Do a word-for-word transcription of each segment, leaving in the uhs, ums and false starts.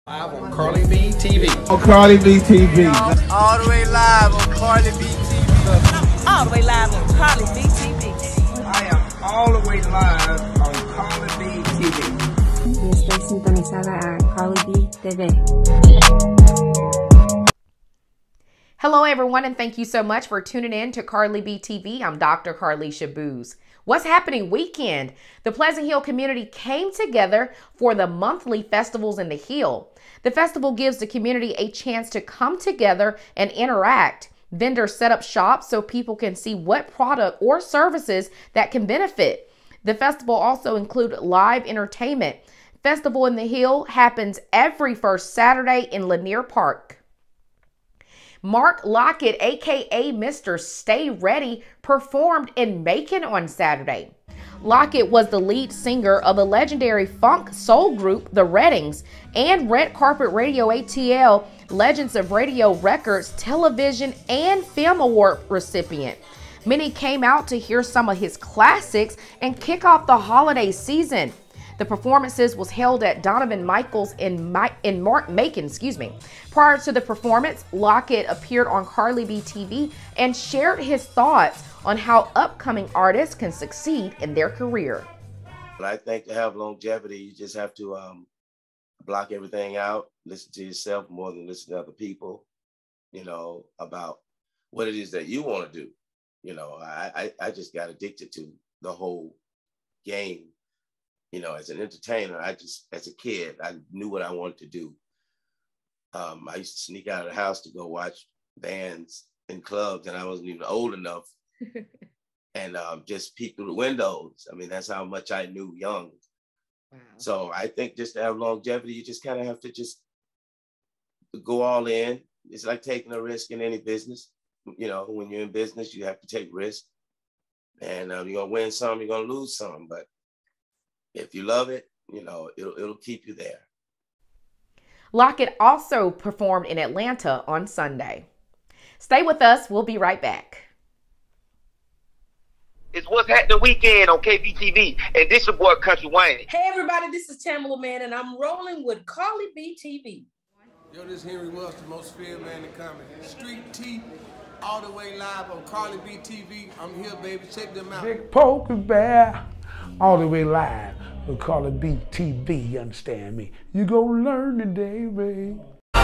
Live on Carly B T V. On Carly B T V. All the way live on Carly B T V. All the way live on Carly B T V. I am all the way live on Carly B T V. Y estoy sintonizada a Carly B T V. Hello everyone, and thank you so much for tuning in to Carly B T V. I'm Doctor Carlisha Booz. What's happening weekend? The Pleasant Hill community came together for the monthly festivals in the Hill. The festival gives the community a chance to come together and interact. Vendors set up shops so people can see what product or services that can benefit. The festival also includes live entertainment. Festival in the Hill happens every first Saturday in Lanier Park. Mark Lockett, aka Mister Stay Ready, performed in Macon on Saturday. Lockett was the lead singer of the legendary funk soul group The Reddings and Red Carpet Radio A T L Legends of Radio Records Television and Film Award recipient. Many came out to hear some of his classics and kick off the holiday season. The performances was held at Donovan Michaels in, My in Mark Macon, excuse me. Prior to the performance, Lockett appeared on Carly B T V and shared his thoughts on how upcoming artists can succeed in their career. But I think to have longevity, you just have to um, block everything out, listen to yourself more than listen to other people, you know, about what it is that you want to do. You know, I, I, I just got addicted to the whole game. You know, as an entertainer, I just, as a kid, I knew what I wanted to do. Um, I used to sneak out of the house to go watch bands in clubs, and I wasn't even old enough. and um, just peek through the windows. I mean, that's how much I knew young. Wow. So I think just to have longevity, you just kind of have to just go all in. It's like taking a risk in any business. You know, when you're in business, you have to take risks. And um, you're going to win some, you're going to lose some. But if you love it, you know, it'll, it'll keep you there. Lockett also performed in Atlanta on Sunday. Stay with us. We'll be right back. It's What's Happening Weekend on K B T V, and this your boy Country Wayne. Hey everybody, this is Tamala Man, and I'm rolling with Carly B T V. Yo, this Henry Wells, the most feared man in comedy. Street T, all the way live on Carly B T V. I'm here, baby. Check them out. Big Poker Bear, all the way live on Carly B T V. You understand me? You gonna learn today, babe.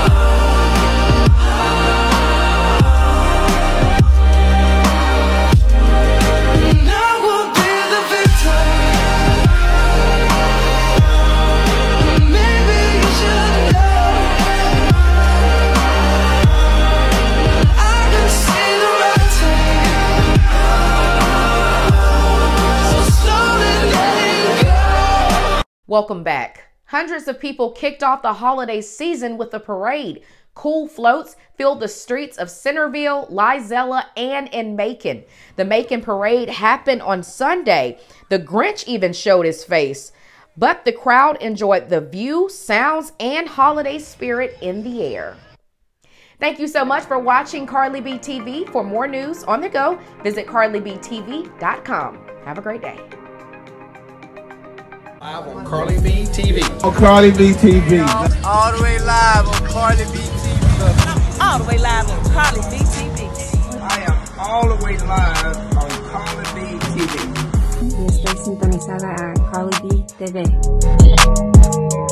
Welcome back. Hundreds of people kicked off the holiday season with a parade. Cool floats filled the streets of Centerville, Lizella, and in Macon. The Macon parade happened on Sunday. The Grinch even showed his face. But the crowd enjoyed the view, sounds, and holiday spirit in the air. Thank you so much for watching Carly B T V. For more news on the go, visit carly b t v dot com. Have a great day. Live on Carly B T V. On Carly B T V. All the way live on Carly B T V. All the way live on Carly B T V. I am all the way live on Carly B T V. Y estoy sintonizada a Carly B T V.